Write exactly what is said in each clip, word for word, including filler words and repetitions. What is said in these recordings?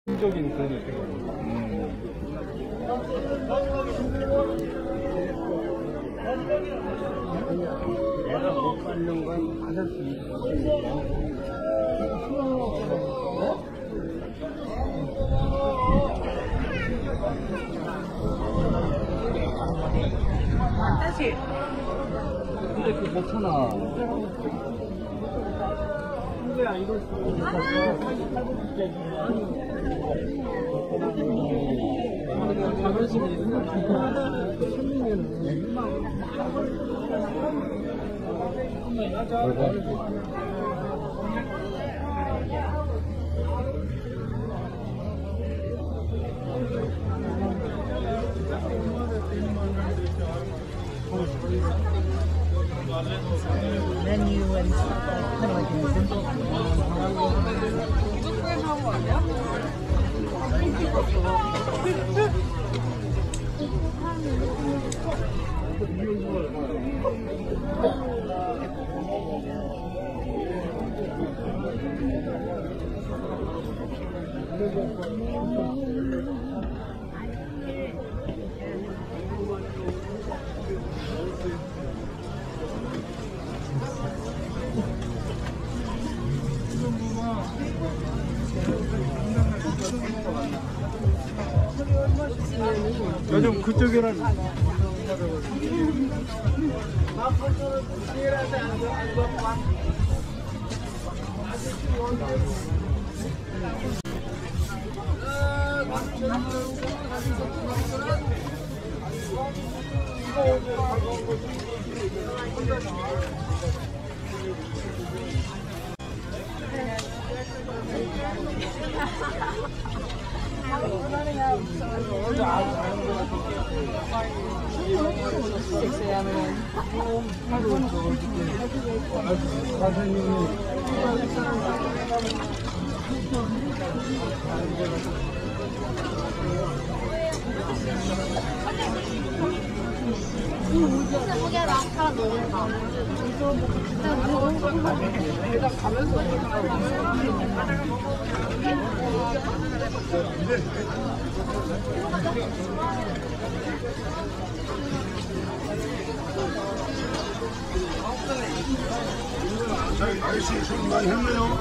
적인 그런 느낌. 내가 못 받는 건 받을 수 있어. 다시. 근데 그 못 찾아. 근데야 이거 자존심이 있는 menu and stuff like kind of like in simple. 중국에서 한 거 아니야? 요즘 그쪽에는 아저씨 좀 많이 했네요.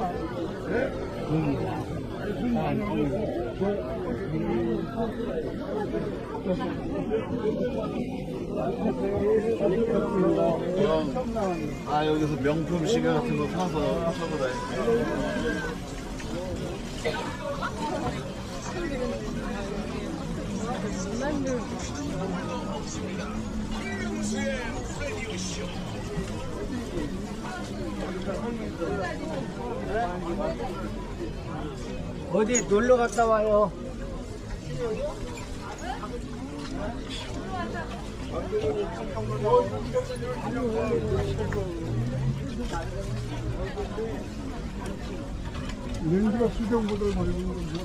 아 여기서 명품 시계 같은 거 사서 사고 다니고. 어디 놀러 갔다 와요. 렌즈가 수정보다 버리는 건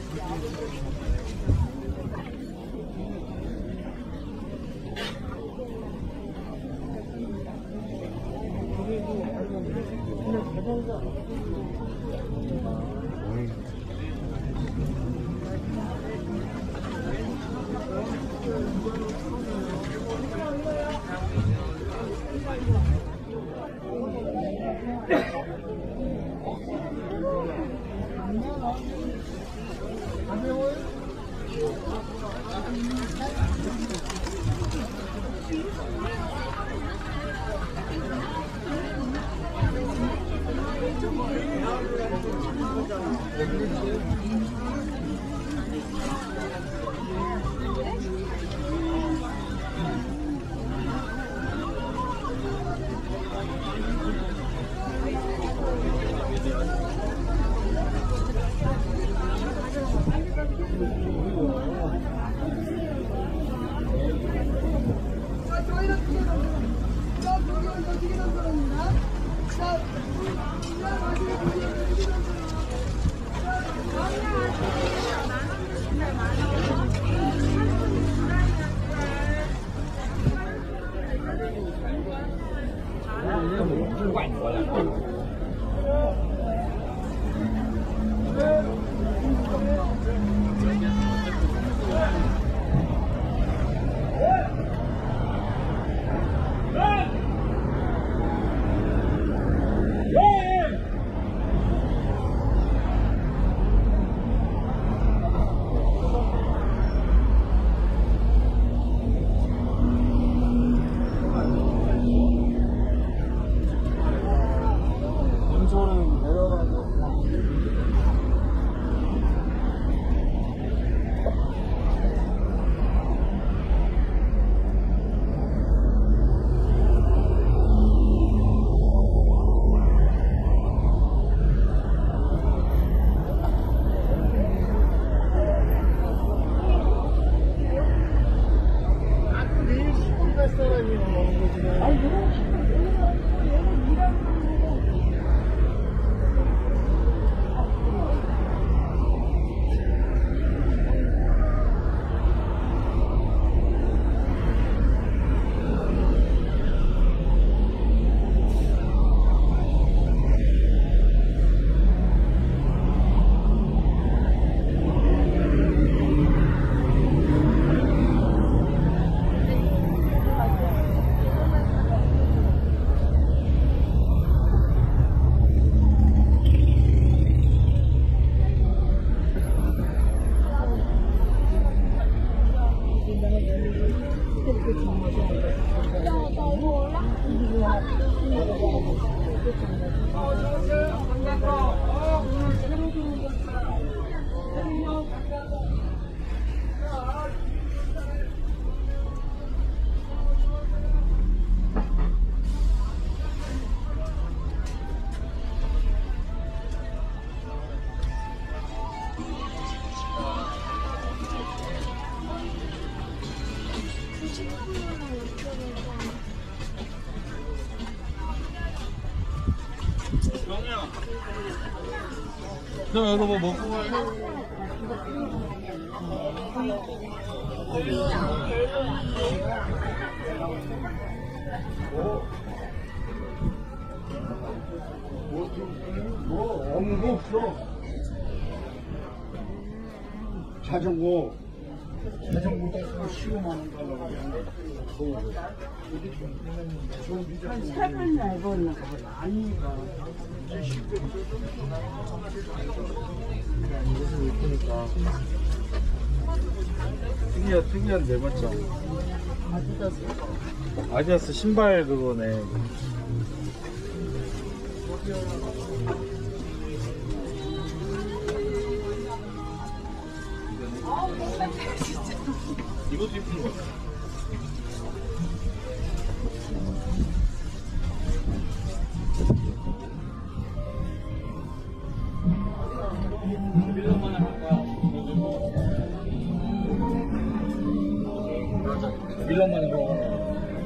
자, 너 여기서 뭐 먹고 가요? 뭐 없는 거 없어. 자전거 자전거가 십오만 원 달라고 한 세번 날고 아니까 이것을 입으니까 특이한 특이한데 맞죠? 아디다스. 아디다스 신발 그거네. 이것도 예쁜 것 같아. 밀런만 줘.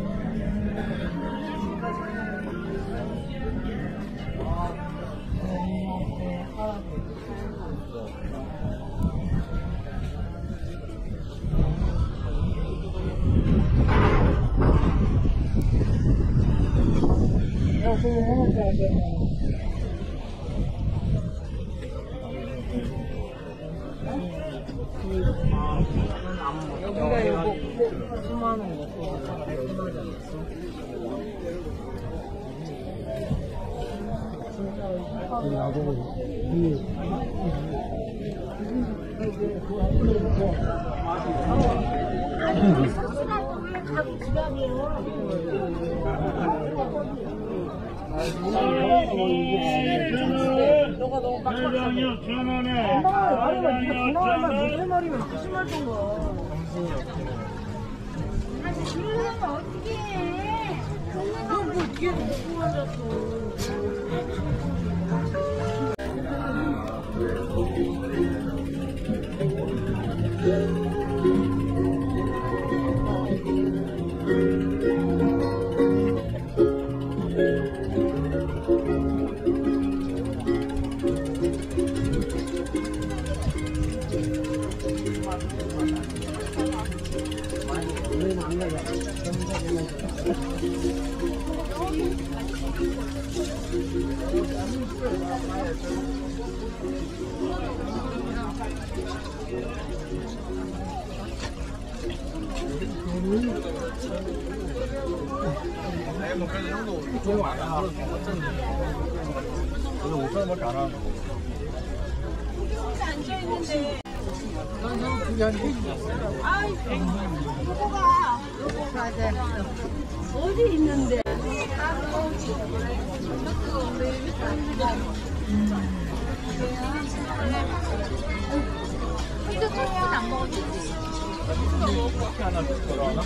여기가 이거 수만 원 먹고 얼마지 않았어? 너가 너무 빡빡하네. 엄마가 말이면 네가 전화하면 무슨 말이면 무슨 말 던 거야. 그러면 어떻게 해? 너뭐 뒤에 놓고 앉았어. 저는 오천 원밖에 안 하는 거. 앉아있는데. 아이, 요거가, 요거가 이제 어디 있는데? 이거 토스트 안 먹었지? 하나 들어가나?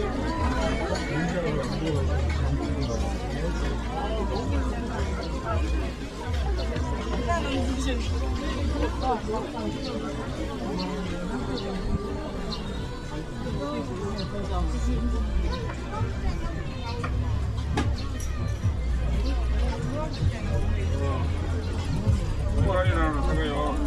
호랑이라는 거요.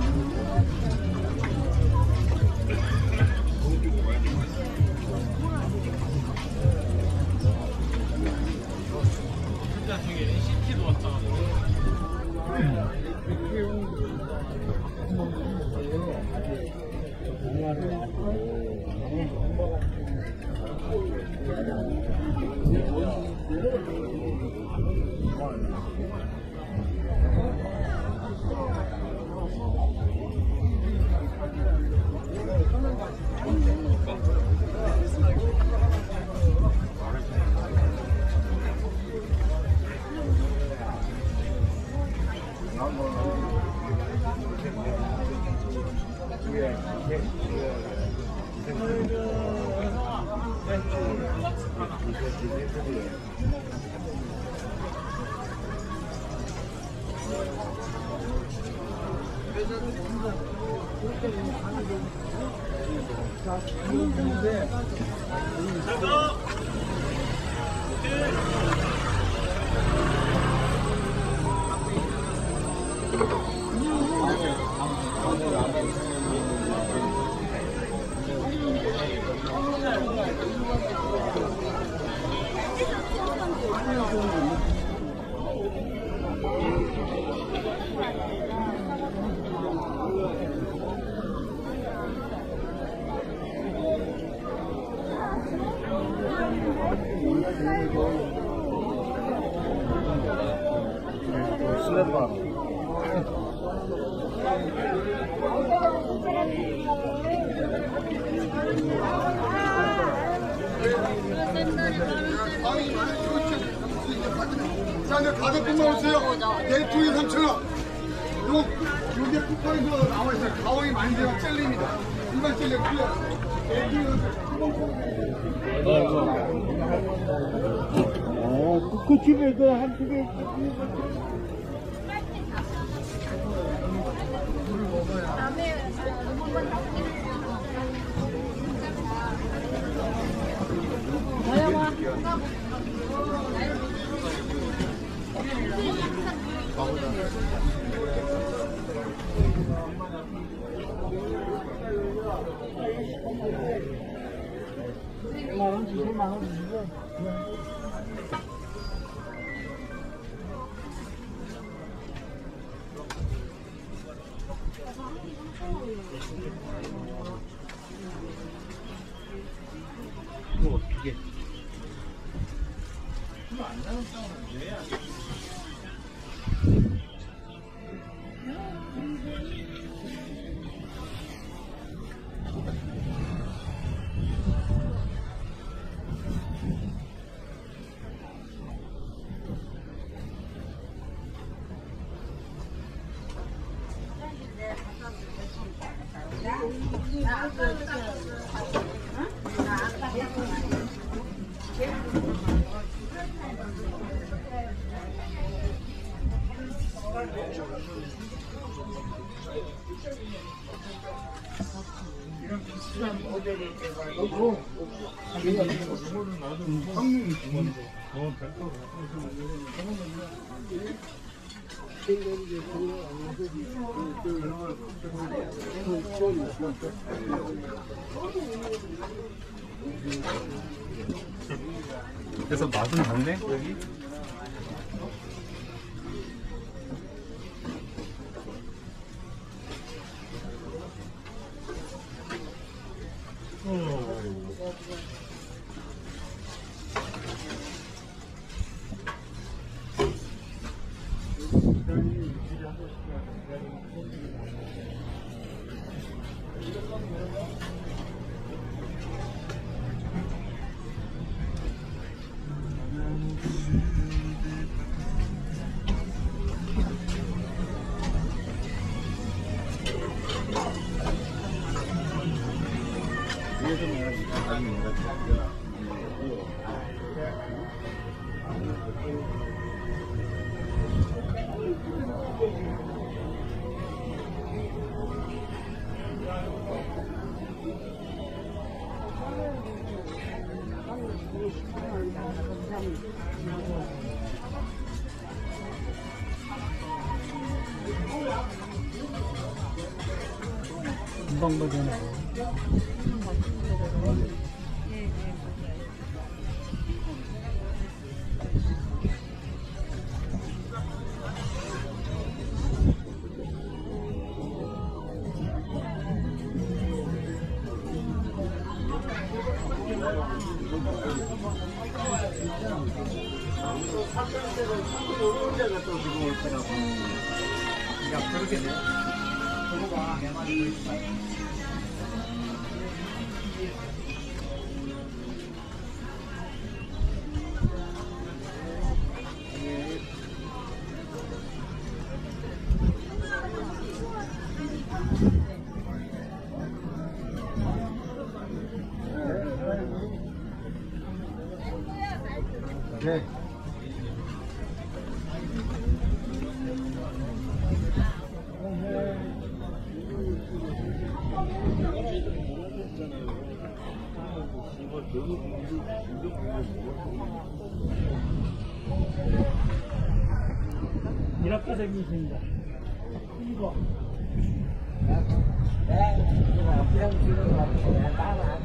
자, 이제 가격뿐만 오세요. 네이트에 삼천 원. 요, 요게 쿠팡에서 나와 있어요. 가오이 만재가 젤리입니다. 일반 젤리 없고요. 어, 그 집에도 한 두 개. 만 원, 이십만 원 주고. 이거 어떻게? 이거 안 나는 상황은 왜 안 돼? 이런 비슷한 모델이 돼가지고 이거는 나도 성능이 좋은데 어 별거 그래서 맛은 좋네 여기. 금방 가잖아. 야 그렇게 돼. 네. 이렇게 생기십니다. 이거. 네, 그냥 지금 가서 따라